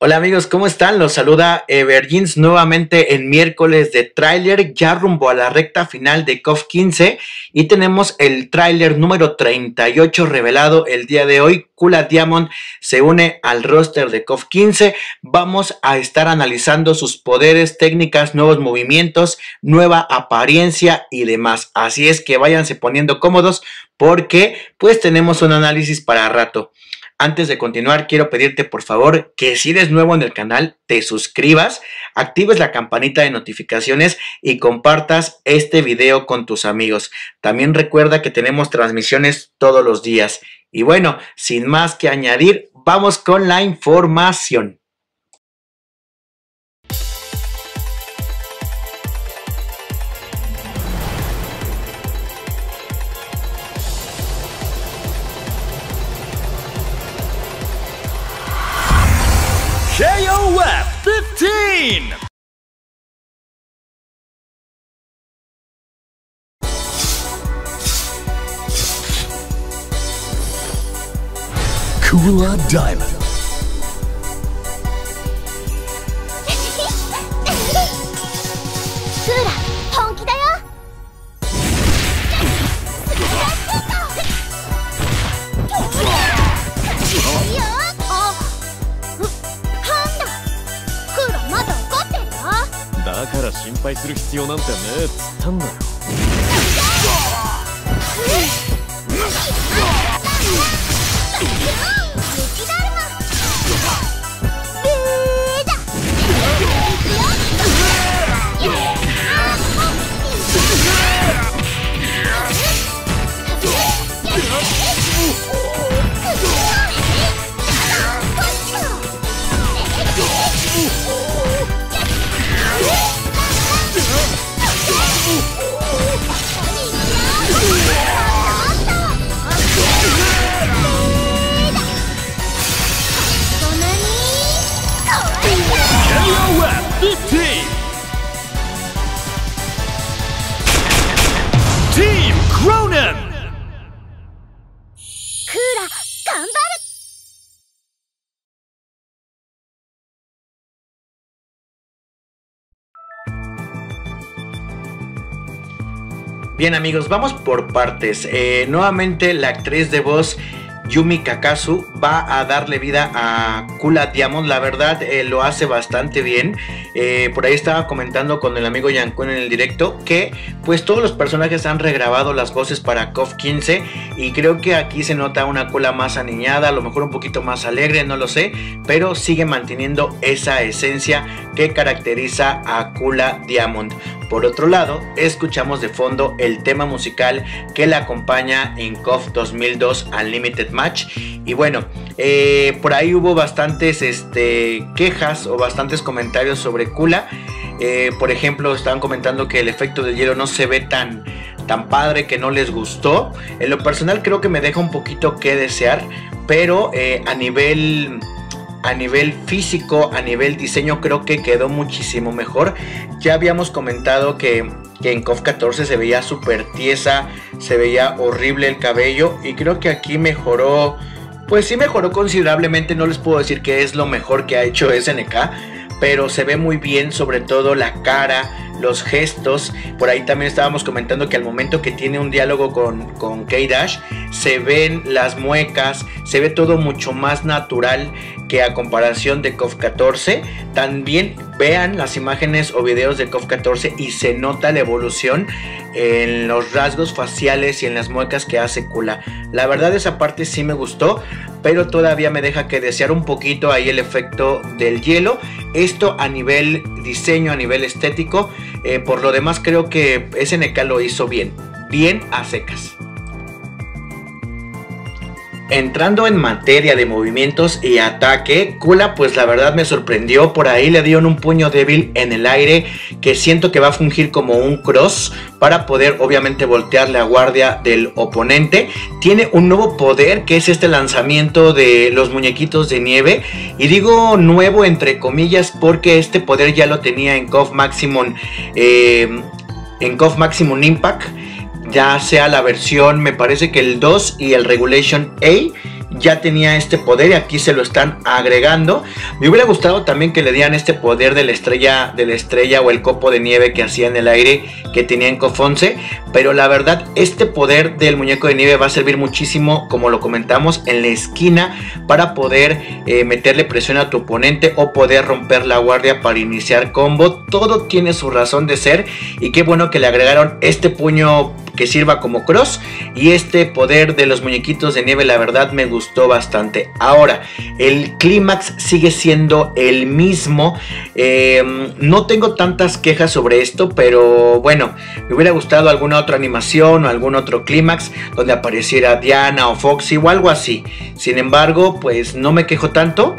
Hola amigos, ¿cómo están? Los saluda Everjeans nuevamente en miércoles de tráiler, ya rumbo a la recta final de KOF 15 y tenemos el tráiler número 38 revelado el día de hoy. Coola Diamond se une al roster de KOF 15, vamos a estar analizando sus poderes, técnicas, nuevos movimientos, nueva apariencia y demás, así es que váyanse poniendo cómodos porque pues tenemos un análisis para rato. Antes de continuar, quiero pedirte por favor que si eres nuevo en el canal, te suscribas, actives la campanita de notificaciones y compartas este video con tus amigos. También recuerda que tenemos transmisiones todos los días. Y bueno, sin más que añadir, vamos con la información. KOF 15! Coola Diamond. Daから心配する必要なんてねえっつったんだよ。Team Cronen! Coola, ¡ganbaru! Bien amigos, vamos por partes. Nuevamente la actriz de voz Yumi Kakazu va a darle vida a Coola Diamond. La verdad lo hace bastante bien. Por ahí estaba comentando con el amigo Yankun en el directo que pues todos los personajes han regrabado las voces para KOF 15 y creo que aquí se nota una Coola más aniñada, a lo mejor un poquito más alegre, no lo sé, pero sigue manteniendo esa esencia que caracteriza a Coola Diamond. Por otro lado, escuchamos de fondo el tema musical que la acompaña en KOF 2002 Unlimited Match. Y bueno, por ahí hubo bastantes quejas o bastantes comentarios sobre Coola. Por ejemplo, estaban comentando que el efecto del hielo no se ve tan padre, que no les gustó. En lo personal creo que me deja un poquito que desear, pero a nivel físico, a nivel diseño, creo que quedó muchísimo mejor. Ya habíamos comentado que en KOF 14 se veía súper tiesa, se veía horrible el cabello y creo que aquí mejoró, pues sí mejoró considerablemente. No les puedo decir que es lo mejor que ha hecho SNK, pero se ve muy bien, sobre todo la cara, los gestos. Por ahí también estábamos comentando que al momento que tiene un diálogo con K-Dash, se ven las muecas, se ve todo mucho más natural que a comparación de KOF 14. También vean las imágenes o videos de KOF 14 y se nota la evolución en los rasgos faciales y en las muecas que hace Coola. La verdad esa parte sí me gustó, pero todavía me deja que desear un poquito ahí el efecto del hielo. Esto a nivel diseño, a nivel estético. Por lo demás creo que SNK lo hizo bien a secas. Entrando en materia de movimientos y ataque, Coola pues la verdad me sorprendió. Por ahí le dieron un puño débil en el aire que siento que va a fungir como un cross para poder obviamente voltear la guardia del oponente. Tiene un nuevo poder que es este lanzamiento de los muñequitos de nieve, y digo nuevo entre comillas porque este poder ya lo tenía en KOF Maximum Impact, ya sea la versión, me parece que el 2 y el Regulation A, ya tenía este poder y aquí se lo están agregando. Me hubiera gustado también que le dieran este poder de la estrella o el copo de nieve que hacía en el aire que tenía en KOF 11, pero la verdad este poder del muñeco de nieve va a servir muchísimo, como lo comentamos, en la esquina para poder meterle presión a tu oponente o poder romper la guardia para iniciar combo. Todo tiene su razón de ser y qué bueno que le agregaron este puño que sirva como cross y este poder de los muñequitos de nieve. La verdad me gustó bastante. Ahora, el clímax sigue siendo el mismo. No tengo tantas quejas sobre esto, pero bueno, me hubiera gustado alguna otra animación o algún otro clímax donde apareciera Diana o Foxy o algo así. Sin embargo, pues no me quejo tanto.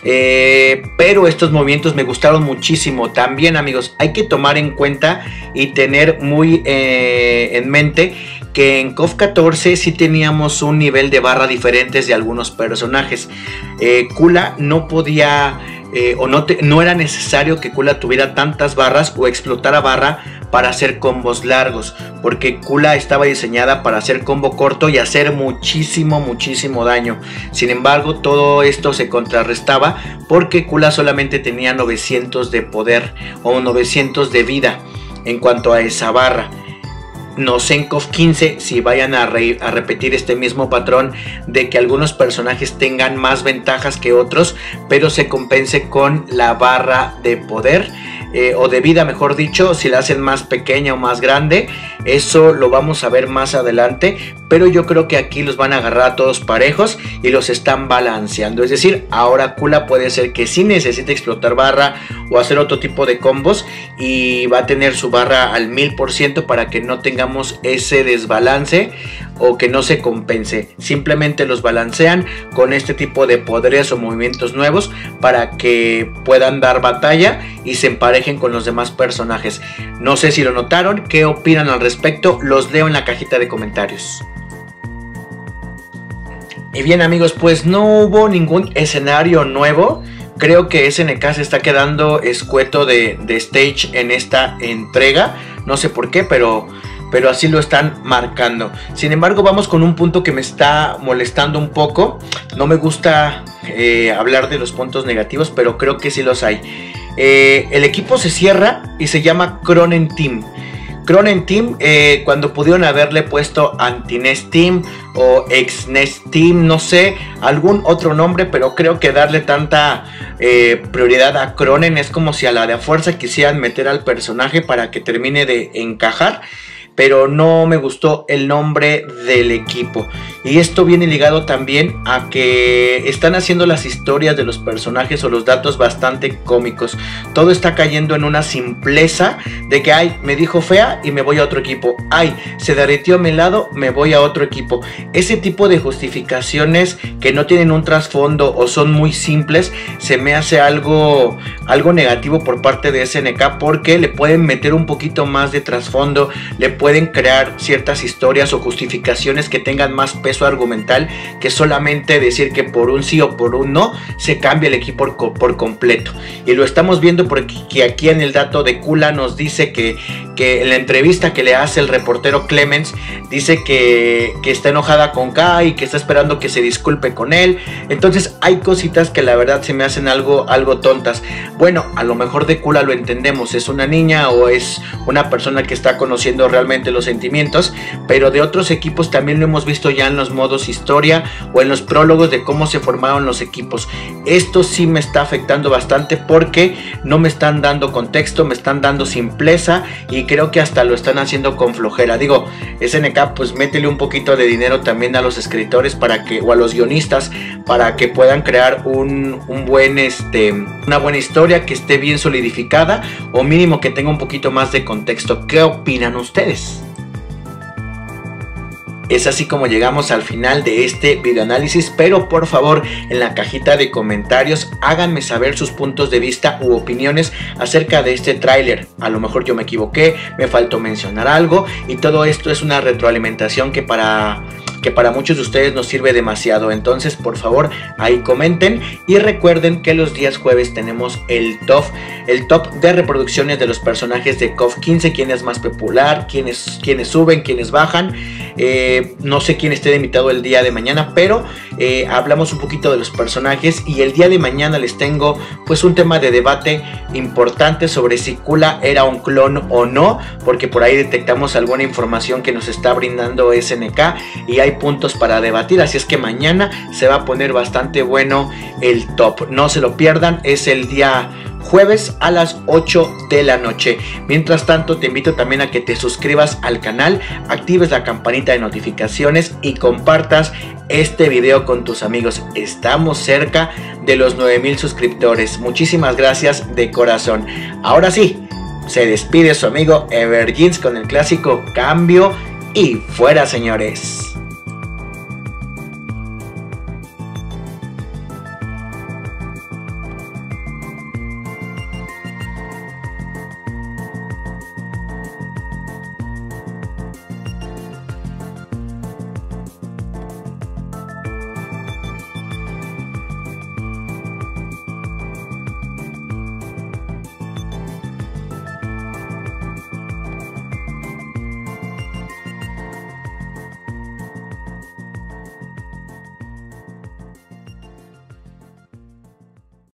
Pero estos movimientos me gustaron muchísimo. También, amigos, hay que tomar en cuenta y tener muy en mente que en KOF 14 sí teníamos un nivel de barra diferentes de algunos personajes. Kula no podía no era necesario que Kula tuviera tantas barras o explotara barra para hacer combos largos, porque Kula estaba diseñada para hacer combo corto y hacer muchísimo daño. Sin embargo, todo esto se contrarrestaba porque Kula solamente tenía 900 de poder o 900 de vida en cuanto a esa barra. No sé en KOF 15 si vayan a repetir este mismo patrón de que algunos personajes tengan más ventajas que otros, pero se compense con la barra de poder o de vida, mejor dicho, si la hacen más pequeña o más grande. Eso lo vamos a ver más adelante, pero yo creo que aquí los van a agarrar a todos parejos y los están balanceando. Es decir, ahora Kula puede ser que sí necesite explotar barra o hacer otro tipo de combos y va a tener su barra al 1000% para que no tengamos ese desbalance o que no se compense. Simplemente los balancean con este tipo de poderes o movimientos nuevos para que puedan dar batalla y se emparejen con los demás personajes. No sé si lo notaron, qué opinan al respecto, los leo en la cajita de comentarios. Y bien, amigos, pues no hubo ningún escenario nuevo. Creo que SNK se está quedando escueto de stage en esta entrega. No sé por qué, pero así lo están marcando. Sin embargo, vamos con un punto que me está molestando un poco. No me gusta hablar de los puntos negativos, pero creo que sí los hay. El equipo se cierra y se llama Kronen Team. Kronen Team, cuando pudieron haberle puesto Anti-Nest Team o Ex-Nest Team, no sé, algún otro nombre, pero creo que darle tanta prioridad a Kronen es como si a la de a fuerza quisieran meter al personaje para que termine de encajar. Pero no me gustó el nombre del equipo. Y esto viene ligado también a que están haciendo las historias de los personajes o los datos bastante cómicos. Todo está cayendo en una simpleza de que, ay, me dijo fea y me voy a otro equipo. Ay, se derritió a mi lado, me voy a otro equipo. Ese tipo de justificaciones que no tienen un trasfondo o son muy simples, se me hace algo negativo por parte de SNK, porque le pueden meter un poquito más de trasfondo, le pueden crear ciertas historias o justificaciones que tengan más peso argumental que solamente decir que por un sí o por un no se cambia el equipo por completo. Y lo estamos viendo porque aquí en el dato de Kula nos dice que en la entrevista que le hace el reportero Clemens, dice que está enojada con Kai y que está esperando que se disculpe con él. Entonces hay cositas que la verdad se me hacen algo tontas. Bueno, a lo mejor de Kula lo entendemos, es una niña o es una persona que está conociendo realmente los sentimientos, pero de otros equipos también lo hemos visto ya en los modos historia o en los prólogos de cómo se formaron los equipos. Esto sí me está afectando bastante porque no me están dando contexto, me están dando simpleza y creo que hasta lo están haciendo con flojera. Digo, SNK, pues métele un poquito de dinero también a los escritores o a los guionistas para que puedan crear una buena historia que esté bien solidificada o mínimo que tenga un poquito más de contexto. ¿Qué opinan ustedes? Es así como llegamos al final de este videoanálisis, pero por favor en la cajita de comentarios háganme saber sus puntos de vista u opiniones acerca de este tráiler. A lo mejor yo me equivoqué, me faltó mencionar algo y todo esto es una retroalimentación que para que para muchos de ustedes nos sirve demasiado. Entonces, por favor, ahí comenten y recuerden que los días jueves tenemos el top de reproducciones de los personajes de KOF 15, quién es más popular, quiénes suben, quiénes bajan. No sé quién esté de invitado el día de mañana, pero hablamos un poquito de los personajes y el día de mañana les tengo pues un tema de debate importante sobre si Coola era un clon o no, porque por ahí detectamos alguna información que nos está brindando SNK y hay puntos para debatir, así es que mañana se va a poner bastante bueno el top, no se lo pierdan, es el día jueves a las 8 de la noche. Mientras tanto, te invito también a que te suscribas al canal, actives la campanita de notificaciones y compartas este video con tus amigos. Estamos cerca de los 9000 suscriptores. Muchísimas gracias de corazón. Ahora sí, se despide su amigo Everjeans con el clásico cambio y fuera, señores.